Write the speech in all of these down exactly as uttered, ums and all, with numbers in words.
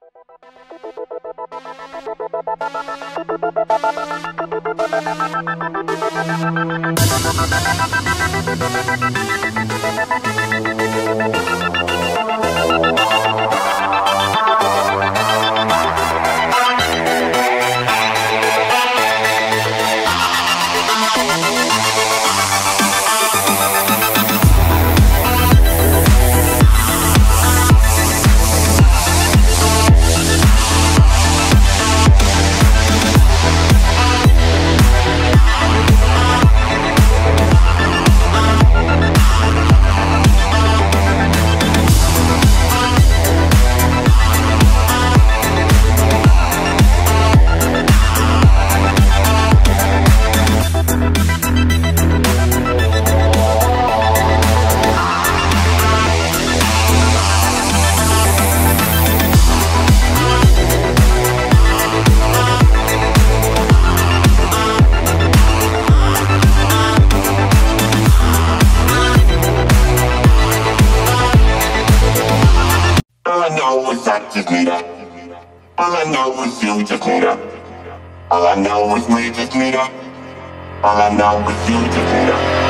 All I know is you just need her. All I know is we just need her. All I know is you just need her.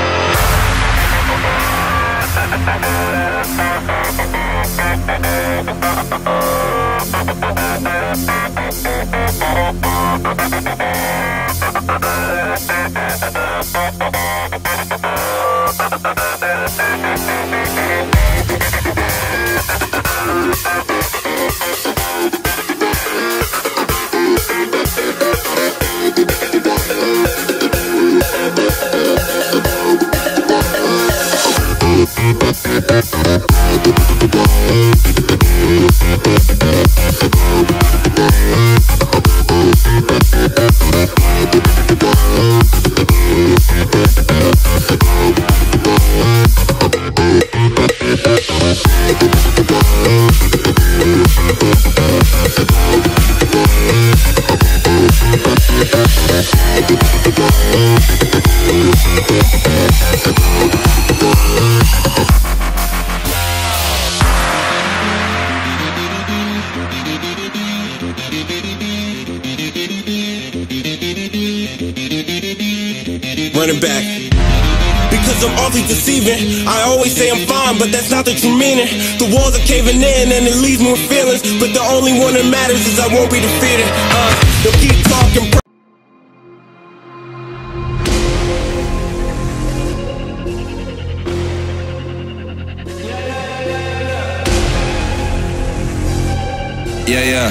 Running back. Because I'm awfully deceiving. I always say I'm fine, but that's not the true meaning. The walls are caving in and it leaves me with feelings, but the only one that matters is I won't be defeated. Uh, they'll keep talking. Yeah, yeah.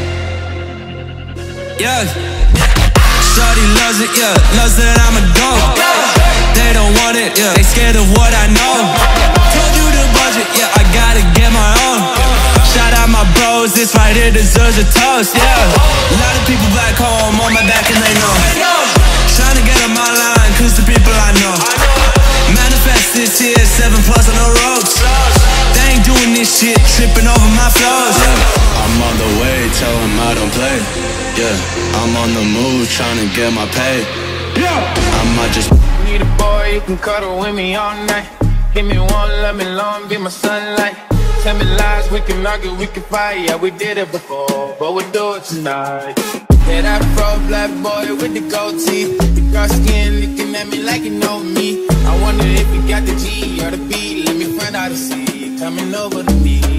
Yeah. Shawty loves it, yeah. Loves that I'm a dog. They don't want it, yeah. They scared of what I know. Told you the budget, yeah. I gotta get my own. Shout out my bros, this right here deserves a toast, yeah. A lot of people back home on my back and they know. Trying to get on my line, cause the people I know. Manifest this year, seven plus on the ropes. They ain't doing this shit, tripping over my flows, yeah. I'm on the way, tell them I don't play. Yeah, I'm on the move, trying to get my pay. Yeah, I might just need a boy, you can cuddle with me all night. Give me one, let me long, be my sunlight. Tell me lies, we can argue, we can fight. Yeah, we did it before, but we'll do it tonight. Yeah, that fro black boy with the gold teeth, the dark skin looking at me like you know me. I wonder if you got the G or the B. Let me find out and see you coming over to me.